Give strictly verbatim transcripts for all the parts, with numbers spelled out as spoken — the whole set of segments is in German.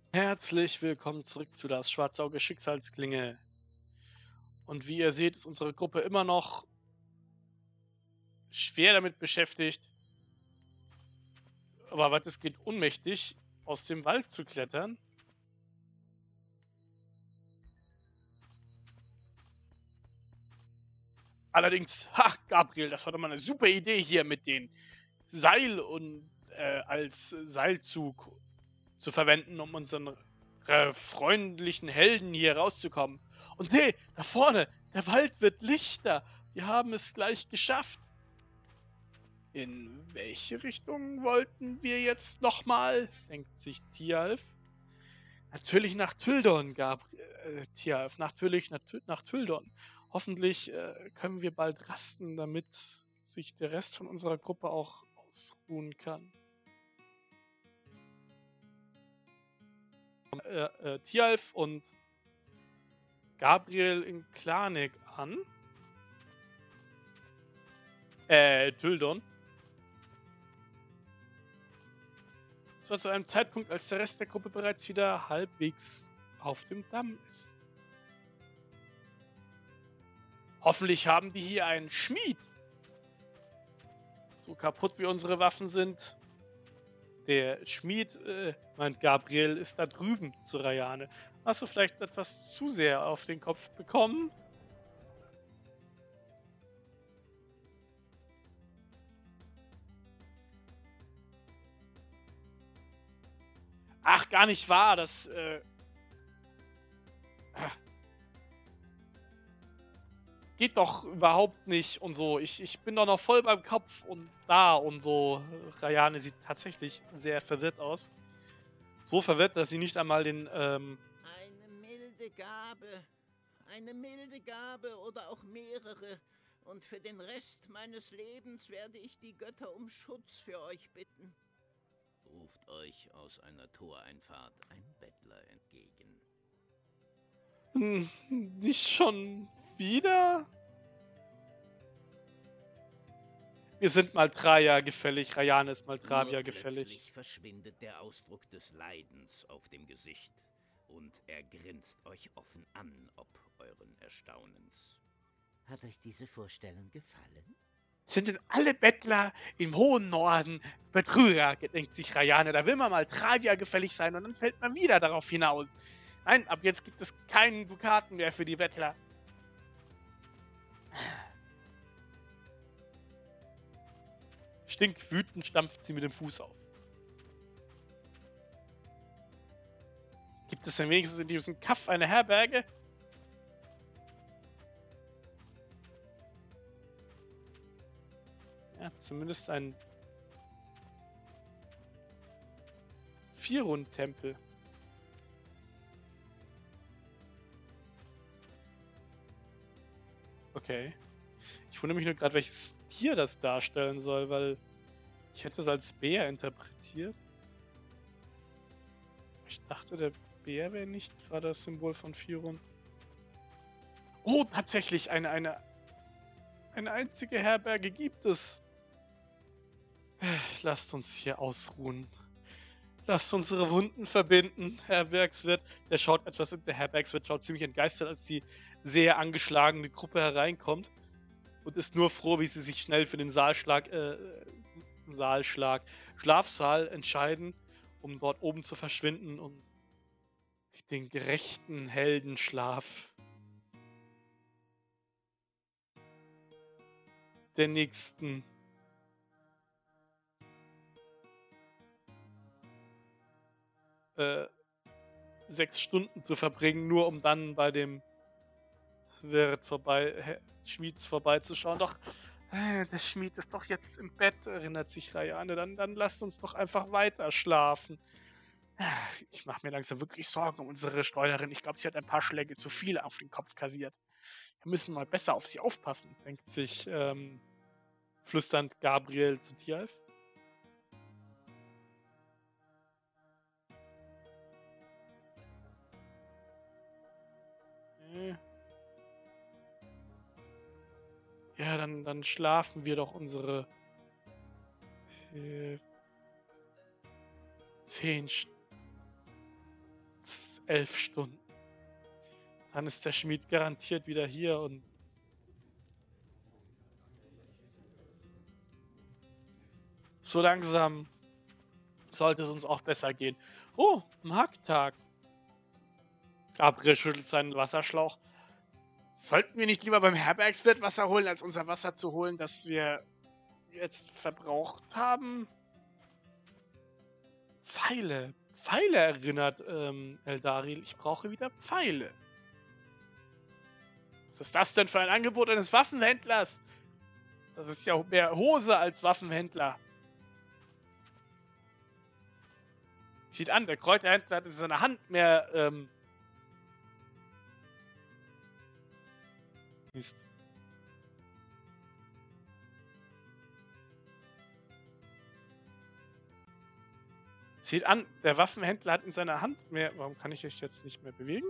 Herzlich willkommen zurück zu das Schwarzauge Schicksalsklinge. Und wie ihr seht, ist unsere Gruppe immer noch schwer damit beschäftigt, aber weitestgehend unmächtig, aus dem Wald zu klettern. Allerdings, ha, Gabriel, das war doch mal eine super Idee hier mit den Seil und äh, als Seilzug zu verwenden, um unseren äh, freundlichen Helden hier rauszukommen. Und hey, da vorne, der Wald wird lichter. Wir haben es gleich geschafft. In welche Richtung wollten wir jetzt nochmal? Denkt sich Tialf. Natürlich nach Tyldon, Gabriel. Äh, Tialf, natürlich nach, nach Tyldon. Hoffentlich äh, können wir bald rasten, damit sich der Rest von unserer Gruppe auch ausruhen kann. Äh, äh, Tialf und Gabriel in Klanek an. Äh, Tyldon. Das war zu einem Zeitpunkt, als der Rest der Gruppe bereits wieder halbwegs auf dem Damm ist. Hoffentlich haben die hier einen Schmied. So kaputt wie unsere Waffen sind. Der Schmied, äh, meint Gabriel, ist da drüben zu Rayane. Hast du vielleicht etwas zu sehr auf den Kopf bekommen? Ach, gar nicht wahr. Das, äh, geht doch überhaupt nicht und so. Ich, ich bin doch noch voll beim Kopf und da und so. Rayane sieht tatsächlich sehr verwirrt aus. So verwirrt, dass sie nicht einmal den, ähm... Eine milde Gabe. Eine milde Gabe oder auch mehrere. Und für den Rest meines Lebens werde ich die Götter um Schutz für euch bitten. Ruft euch aus einer Toreinfahrt ein Bettler entgegen. Hm, nicht schon wieder? Wir sind Maltravia gefällig, Rayane ist Maltravia Nur gefällig. plötzlich verschwindet der Ausdruck des Leidens auf dem Gesicht und er grinst euch offen an, ob euren Erstaunens. Hat euch diese Vorstellung gefallen? Sind denn alle Bettler im hohen Norden Betrüger, denkt sich Rayane. Da will man Maltravia gefällig sein und dann fällt man wieder darauf hinaus. Nein, ab jetzt gibt es keinen Dukaten mehr für die Bettler. Stinkwütend stampft sie mit dem Fuß auf. Gibt es denn wenigstens in diesem Kaff eine Herberge? Ja, zumindest ein Firun-Tempel. Okay. Ich wundere mich nur gerade, welches Tier das darstellen soll, weil ich hätte es als Bär interpretiert. Ich dachte, der Bär wäre nicht gerade das Symbol von Firun. Oh, tatsächlich, eine, eine, eine einzige Herberge gibt es. Lasst uns hier ausruhen. Lasst unsere Wunden verbinden, Herbergswirt. Der schaut etwas, der Herbergswirt schaut ziemlich entgeistert, als die sehr angeschlagene Gruppe hereinkommt. Und ist nur froh, wie sie sich schnell für den Saalschlag, äh, Saalschlag, Schlafsaal entscheiden, um dort oben zu verschwinden und den gerechten Heldenschlaf der nächsten äh, sechs Stunden zu verbringen, nur um dann bei dem Wirt vorbei, Schmieds vorbeizuschauen. Doch, äh, der Schmied ist doch jetzt im Bett, erinnert sich Rayane. Dann, dann lasst uns doch einfach weiter schlafen. Ich mache mir langsam wirklich Sorgen um unsere Schleuderin. Ich glaube, sie hat ein paar Schläge zu viel auf den Kopf kassiert. Wir müssen mal besser auf sie aufpassen, denkt sich ähm, flüsternd Gabriel zu Tialf. Äh. Ja, dann, dann schlafen wir doch unsere äh, zehn Stunden. elf Stunden. Dann ist der Schmied garantiert wieder hier und so langsam sollte es uns auch besser gehen. Oh, Markttag. Gabriel schüttelt seinen Wasserschlauch. Sollten wir nicht lieber beim Herbergswirt Wasser holen, als unser Wasser zu holen, das wir jetzt verbraucht haben? Pfeile. Pfeile erinnert ähm, Eldaril. Ich brauche wieder Pfeile. Was ist das denn für ein Angebot eines Waffenhändlers? Das ist ja mehr Hose als Waffenhändler. Sieht an, der Kräuterhändler hat in seiner Hand mehr, ähm... Mist. Sieht an, der Waffenhändler hat in seiner Hand mehr... Warum kann ich euch jetzt nicht mehr bewegen?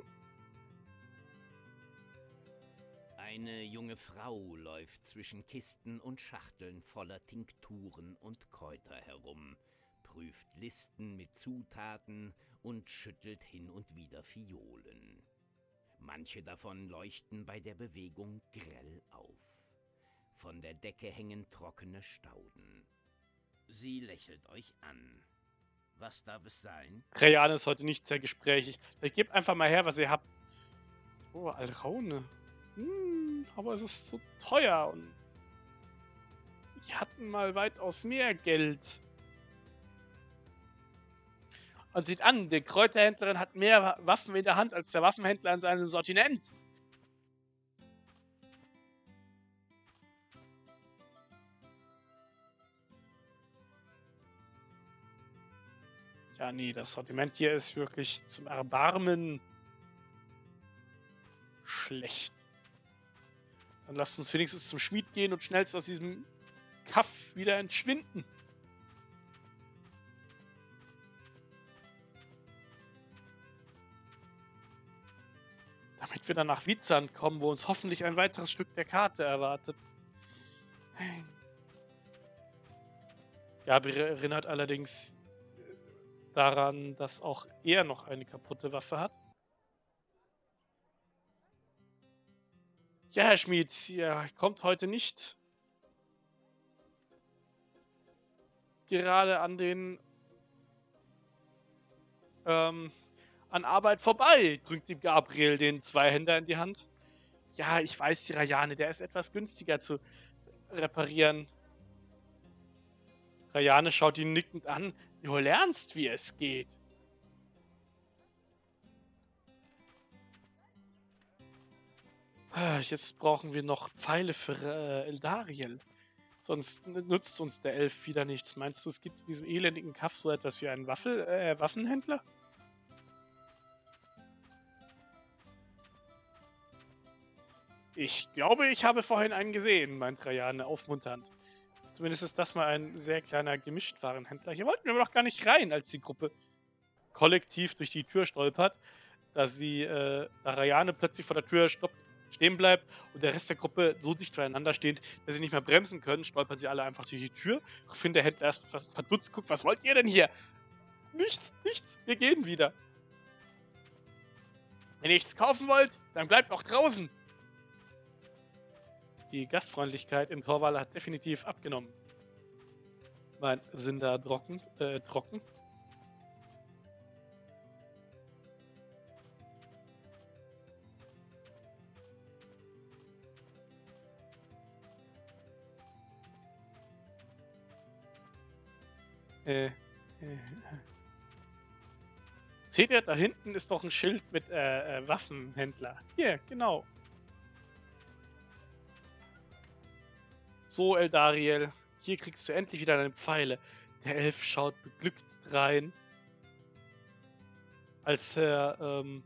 Eine junge Frau läuft zwischen Kisten und Schachteln voller Tinkturen und Kräuter herum, prüft Listen mit Zutaten und schüttelt hin und wieder Fiolen. Manche davon leuchten bei der Bewegung grell auf. Von der Decke hängen trockene Stauden. Sie lächelt euch an. Was darf es sein? Rayane ist heute nicht sehr gesprächig. Ich gebt einfach mal her, was ihr habt. Oh, Alraune. Hm, aber es ist so teuer und wir hatten mal weitaus mehr Geld. Und sieht an, die Kräuterhändlerin hat mehr Waffen in der Hand als der Waffenhändler in seinem Sortiment. Ja, nee, das Sortiment hier ist wirklich zum Erbarmen schlecht. Dann lasst uns wenigstens zum Schmied gehen und schnellst aus diesem Kaff wieder entschwinden. Damit wir dann nach Vizand kommen, wo uns hoffentlich ein weiteres Stück der Karte erwartet. Gabriel erinnert allerdings daran, dass auch er noch eine kaputte Waffe hat. Ja, Herr Schmied, ihr kommt heute nicht gerade an den ähm, an Arbeit vorbei, drückt ihm Gabriel den Zweihänder in die Hand. Ja, ich weiß, die Rayane, der ist etwas günstiger zu reparieren. Rayane schaut ihn nickend an. Du lernst, wie es geht. Jetzt brauchen wir noch Pfeile für äh, Eldariel. Sonst nützt uns der Elf wieder nichts. Meinst du, es gibt in diesem elendigen Kaff so etwas wie einen Waffel, äh, Waffenhändler? Ich glaube, ich habe vorhin einen gesehen, meint Rayane aufmunternd. Zumindest ist das mal ein sehr kleiner Gemischtwarenhändler. Hier wollten wir aber doch gar nicht rein, als die Gruppe kollektiv durch die Tür stolpert, da sie, äh, da Rayane plötzlich vor der Tür stoppt, stehen bleibt und der Rest der Gruppe so dicht voneinander steht, dass sie nicht mehr bremsen können, stolpern sie alle einfach durch die Tür. Ich finde, der Händler erst fast verdutzt guckt, was wollt ihr denn hier? Nichts, nichts, wir gehen wieder. Wenn ihr nichts kaufen wollt, dann bleibt auch draußen. Die Gastfreundlichkeit im Torwall hat definitiv abgenommen. Mein Sinn da trocken, äh, trocken. Äh, äh. Seht ihr, da hinten ist doch ein Schild mit äh, äh, Waffenhändler. Hier, genau. So, Eldariel, hier kriegst du endlich wieder deine Pfeile. Der Elf schaut beglückt rein, als er ähm,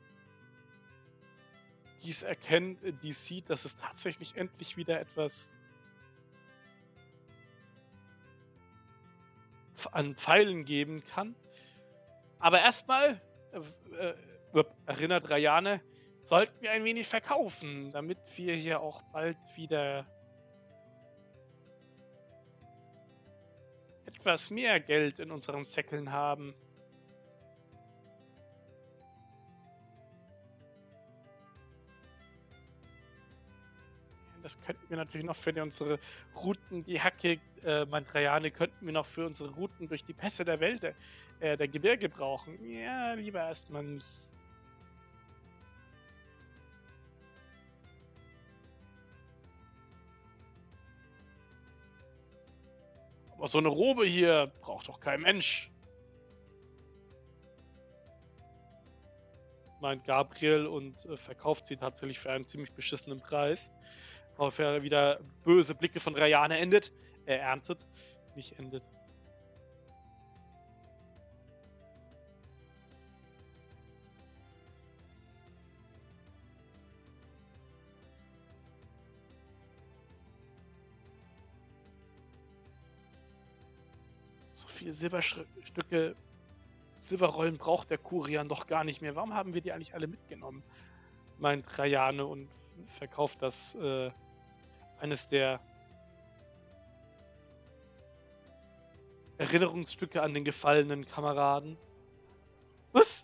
dies erkennt, äh, dies sieht, dass es tatsächlich endlich wieder etwas an Pfeilen geben kann. Aber erstmal, äh, äh, erinnert Rayane, sollten wir ein wenig verkaufen, damit wir hier auch bald wieder etwas mehr Geld in unseren Säckeln haben. das könnten wir natürlich noch für die, unsere Routen, die Hacke, äh, meint Rayane, könnten wir noch für unsere Routen durch die Pässe der Wälder, äh, der Gebirge brauchen. Ja, lieber erstmal nicht. Aber so eine Robe hier braucht doch kein Mensch, meint Gabriel und äh, verkauft sie tatsächlich für einen ziemlich beschissenen Preis. Worauf er wieder böse Blicke von Rayane endet. Er erntet, nicht endet. So viele Silberstücke, Silberrollen braucht der Kurian doch gar nicht mehr. Warum haben wir die eigentlich alle mitgenommen? Meint Rayane und verkauft das äh, eines der Erinnerungsstücke an den gefallenen Kameraden. Was?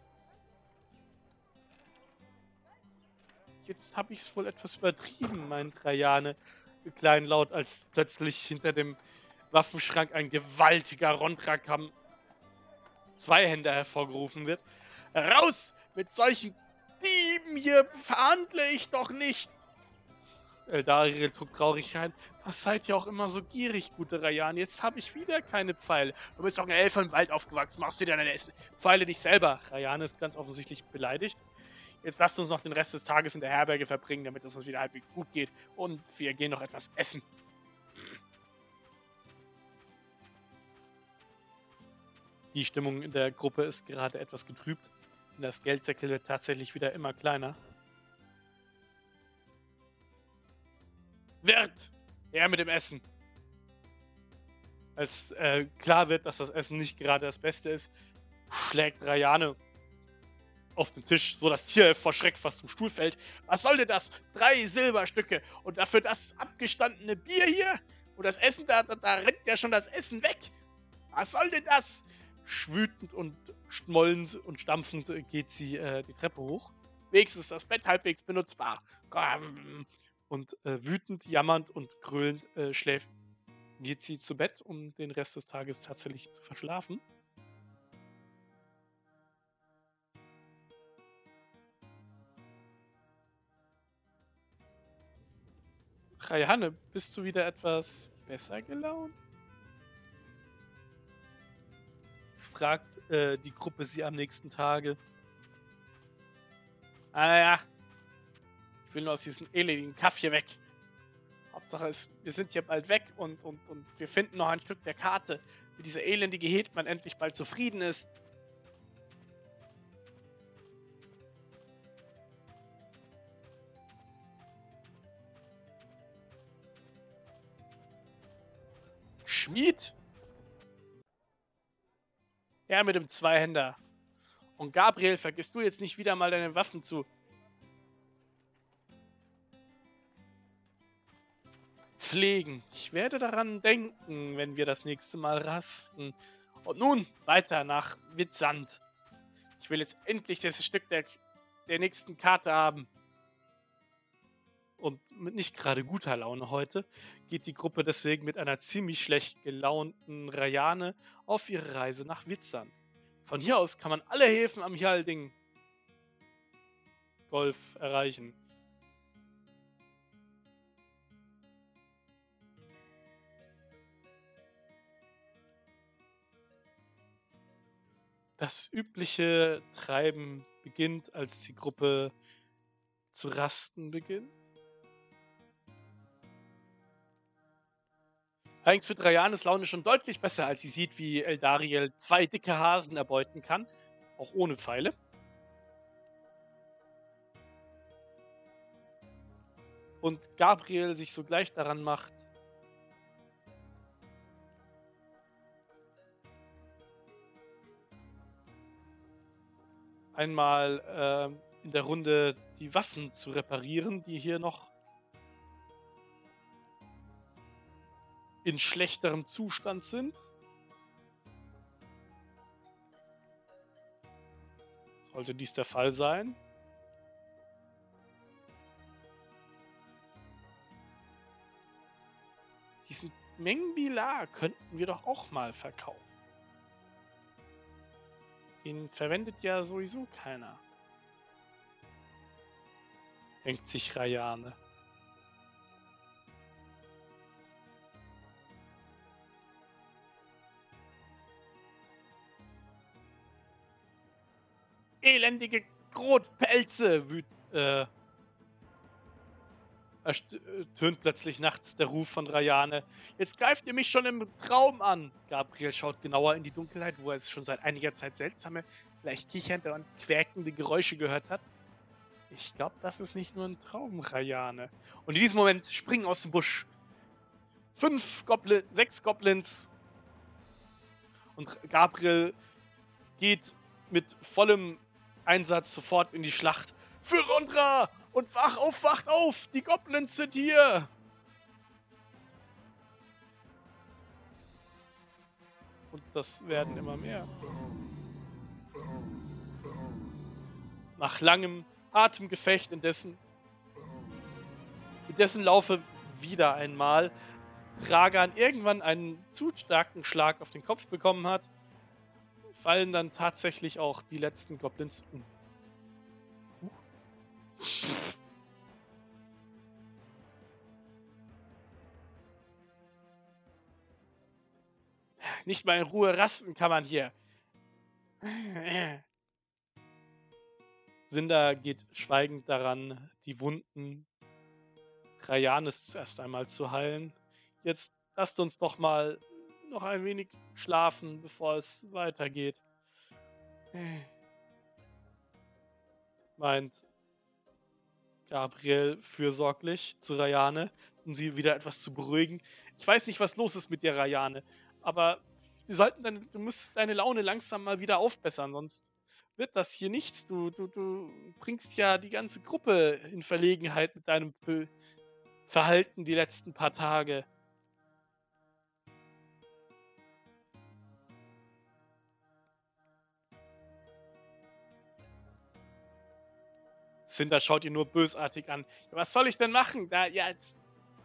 Jetzt habe ich es wohl etwas übertrieben, meint Rayane kleinlaut, als plötzlich hinter dem Waffenschrank ein gewaltiger Rondrakam Zweihänder hervorgerufen wird. Raus mit solchen Dieben, hier verhandle ich doch nicht! Eldariel trug traurig ein. Was seid ihr auch immer so gierig, gute Rayane? Jetzt habe ich wieder keine Pfeile. Du bist doch ein Elf im Wald aufgewachsen. Machst du dir deine Pfeile nicht selber? Rayane ist ganz offensichtlich beleidigt. Jetzt lasst uns noch den Rest des Tages in der Herberge verbringen, damit es uns wieder halbwegs gut geht. Und wir gehen noch etwas essen. Die Stimmung in der Gruppe ist gerade etwas getrübt. Und das Geldsäckel wird tatsächlich wieder immer kleiner. Wirt! Her mit dem Essen! Als äh, klar wird, dass das Essen nicht gerade das Beste ist, schlägt Rayane auf den Tisch, so dass Tier vor Schreck fast zum Stuhl fällt. Was soll denn das? Drei Silberstücke und dafür das abgestandene Bier hier? Und das Essen, da, da, da rennt ja schon das Essen weg. Was soll denn das? Wütend und schmollend und stampfend geht sie äh, die Treppe hoch. Wenigstens ist das Bett halbwegs benutzbar. Und äh, wütend, jammernd und gröhlend äh, schläft, geht sie zu Bett, um den Rest des Tages tatsächlich zu verschlafen. Rayane, bist du wieder etwas besser gelaunt? Fragt äh, die Gruppe sie am nächsten Tage. Ah ja, ich will nur aus diesem elendigen Kaff hier weg. Hauptsache ist, wir sind hier bald weg und, und, und wir finden noch ein Stück der Karte, wie dieser elendige Hetman endlich bald zufrieden ist. Schmied? Ja, mit dem Zweihänder. Und Gabriel, vergisst du jetzt nicht wieder mal deine Waffen zu pflegen. Ich werde daran denken, wenn wir das nächste Mal rasten. Und nun weiter nach Witzand. Ich will jetzt endlich das Stück der, der nächsten Karte haben. Und mit nicht gerade guter Laune heute geht die Gruppe deswegen mit einer ziemlich schlecht gelaunten Rayane auf ihre Reise nach Witzand. Von hier aus kann man alle Häfen am Hjalding Golf erreichen. Das übliche Treiben beginnt, als die Gruppe zu rasten beginnt. Allerdings wird Rayanes Laune schon deutlich besser, als sie sieht, wie Eldariel zwei dicke Hasen erbeuten kann, auch ohne Pfeile. Und Gabriel sich sogleich daran macht, einmal äh, in der Runde die Waffen zu reparieren, die hier noch in schlechterem Zustand sind. Sollte dies der Fall sein. diesen Mengbilar könnten wir doch auch mal verkaufen. Den verwendet ja sowieso keiner. Denkt sich Rayane. Elendige Grotpelze, wüt, äh, ertönt plötzlich nachts der Ruf von Rayane. Jetzt greift ihr mich schon im Traum an. Gabriel schaut genauer in die Dunkelheit, wo er es schon seit einiger Zeit seltsame, leicht kichernde und quäkende Geräusche gehört hat. Ich glaube, das ist nicht nur ein Traum, Rayane. Und in diesem Moment springen aus dem Busch fünf Goblin, sechs Goblins und Gabriel geht mit vollem Einsatz sofort in die Schlacht. Für Rondra! Und wach auf, wacht auf! Die Goblins sind hier! Und das werden immer mehr. Nach langem Atemgefecht, in dessen, in dessen Laufe wieder einmal Dragan irgendwann einen zu starken Schlag auf den Kopf bekommen hat, fallen dann tatsächlich auch die letzten Goblins um. Uh. Nicht mal in Ruhe rasten kann man hier. Sinda geht schweigend daran, die Wunden Rayanes zuerst einmal zu heilen. Jetzt lasst uns doch mal noch ein wenig schlafen, bevor es weitergeht. Meint Gabriel fürsorglich zu Rayane, um sie wieder etwas zu beruhigen. Ich weiß nicht, was los ist mit dir, Rayane, aber wir sollten deine, du musst deine Laune langsam mal wieder aufbessern, sonst wird das hier nichts. Du, du, du bringst ja die ganze Gruppe in Verlegenheit mit deinem P- Verhalten die letzten paar Tage. Cinder schaut ihn nur bösartig an. Ja, was soll ich denn machen? Da, ja, jetzt.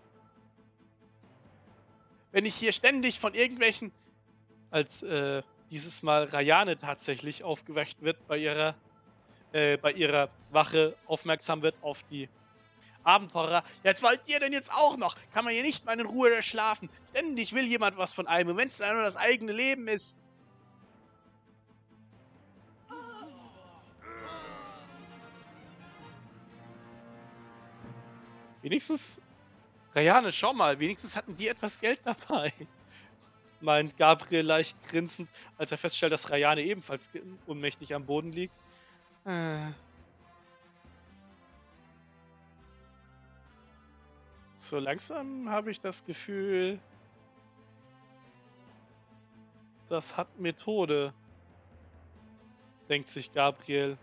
Wenn ich hier ständig von irgendwelchen, als äh, dieses Mal Rayane tatsächlich aufgeweckt wird, bei ihrer, äh, bei ihrer Wache aufmerksam wird auf die Abenteurer. Jetzt wollt ihr denn jetzt auch noch? Kann man hier nicht mal in Ruhe schlafen? Ständig will jemand was von einem, und wenn es dann nur das eigene Leben ist. Wenigstens, Rayane, schau mal, wenigstens hatten die etwas Geld dabei. Meint Gabriel leicht grinsend, als er feststellt, dass Rayane ebenfalls ohnmächtig am Boden liegt. Äh. So langsam habe ich das Gefühl, das hat Methode, denkt sich Gabriel.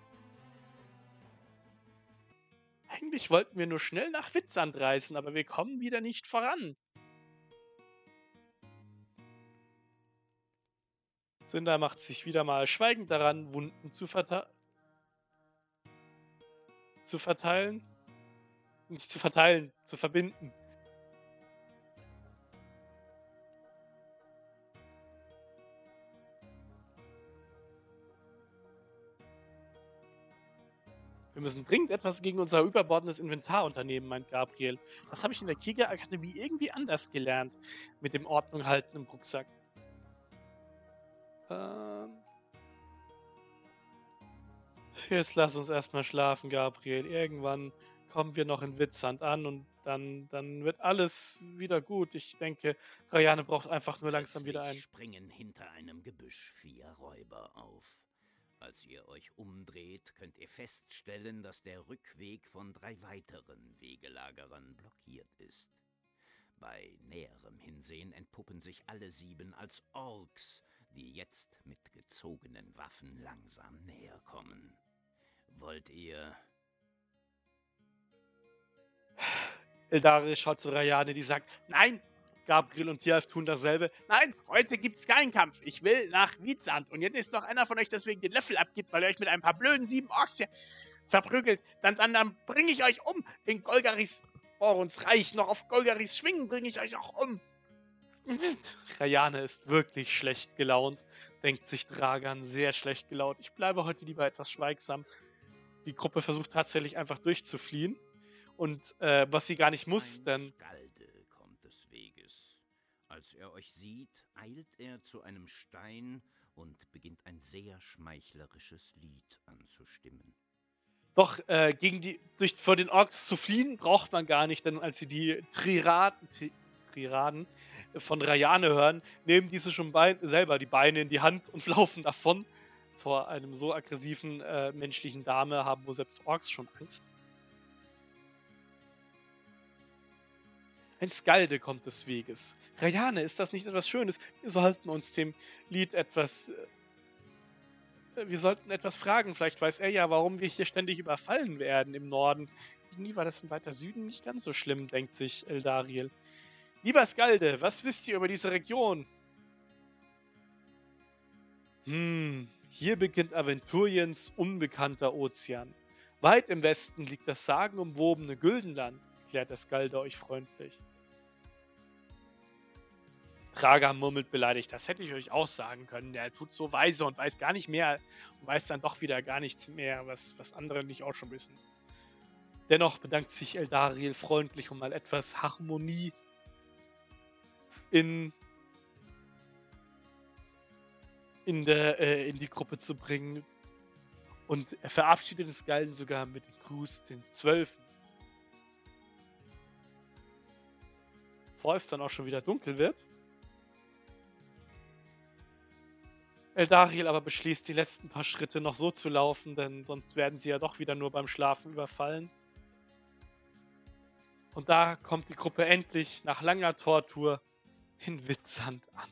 Eigentlich wollten wir nur schnell nach Witzand reisen, aber wir kommen wieder nicht voran. Cinder macht sich wieder mal schweigend daran, Wunden zu, verte zu verteilen. Nicht zu verteilen, zu verbinden. Wir müssen dringend etwas gegen unser überbordendes Inventar unternehmen, meint Gabriel. Das habe ich in der Kriegerakademie irgendwie anders gelernt. Mit dem Ordnung halten im Rucksack. Ähm Jetzt lass uns erstmal schlafen, Gabriel. Irgendwann kommen wir noch in Witzand an und dann, dann wird alles wieder gut. Ich denke, Rayane braucht einfach nur langsam wieder ein... springen hinter einem Gebüsch vier Räuber auf. Als ihr euch umdreht, könnt ihr feststellen, dass der Rückweg von drei weiteren Wegelagerern blockiert ist. Bei näherem Hinsehen entpuppen sich alle sieben als Orks, die jetzt mit gezogenen Waffen langsam näher kommen. Wollt ihr... Eldari schaut zu Rayane, die sagt, nein, Gabriel und Tialf tun dasselbe. Nein, heute gibt's keinen Kampf. Ich will nach Witzand. Und jetzt ist noch einer von euch deswegen den Löffel abgibt, weil ihr euch mit ein paar blöden sieben Orks hier verprügelt. Dann, dann, dann bringe ich euch um in Golgaris Orons Reich noch auf Golgaris schwingen, bringe ich euch auch um. Rayane ist wirklich schlecht gelaunt, denkt sich Dragan, sehr schlecht gelaunt. Ich bleibe heute lieber etwas schweigsam. Die Gruppe versucht tatsächlich einfach durchzufliehen. Und äh, was sie gar nicht muss, Ein denn... Skalde kommt des Weges. Als er euch sieht, eilt er zu einem Stein und beginnt ein sehr schmeichlerisches Lied anzustimmen. Doch äh, gegen die, durch, vor den Orks zu fliehen braucht man gar nicht, denn als sie die Triraden, Tri- Triraden von Rayane hören, nehmen diese schon Bein, selber die Beine in die Hand und laufen davon. Vor einem so aggressiven äh, menschlichen Dame haben wohl selbst Orks schon Angst. Ein Skalde kommt des Weges. Rayane, ist das nicht etwas Schönes? Wir sollten uns dem Lied etwas... Äh, wir sollten etwas fragen. Vielleicht weiß er ja, warum wir hier ständig überfallen werden im Norden. Nie war das im weiter Süden nicht ganz so schlimm, denkt sich Eldariel. Lieber Skalde, was wisst ihr über diese Region? Hm, hier beginnt Aventuriens unbekannter Ozean. Weit im Westen liegt das sagenumwobene Güldenland, erklärt der Skalde euch freundlich. Traga murmelt beleidigt, das hätte ich euch auch sagen können. Der tut so weise und weiß gar nicht mehr und weiß dann doch wieder gar nichts mehr, was, was andere nicht auch schon wissen. Dennoch bedankt sich Eldariel freundlich, um mal etwas Harmonie in, in, der, äh, in die Gruppe zu bringen. Und er verabschiedet den Skalden sogar mit dem Gruß den Zwölfen. Bevor es dann auch schon wieder dunkel wird. Eldariel aber beschließt, die letzten paar Schritte noch so zu laufen, denn sonst werden sie ja doch wieder nur beim Schlafen überfallen. Und da kommt die Gruppe endlich nach langer Tortur in Whitsand an.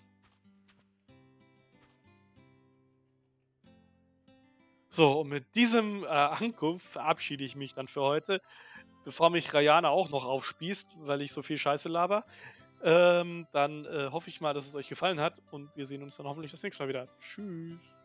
So, und mit diesem äh, Ankunft verabschiede ich mich dann für heute, bevor mich Rayane auch noch aufspießt, weil ich so viel Scheiße laber. Ähm, dann äh, hoffe ich mal, dass es euch gefallen hat und wir sehen uns dann hoffentlich das nächste Mal wieder. Tschüss.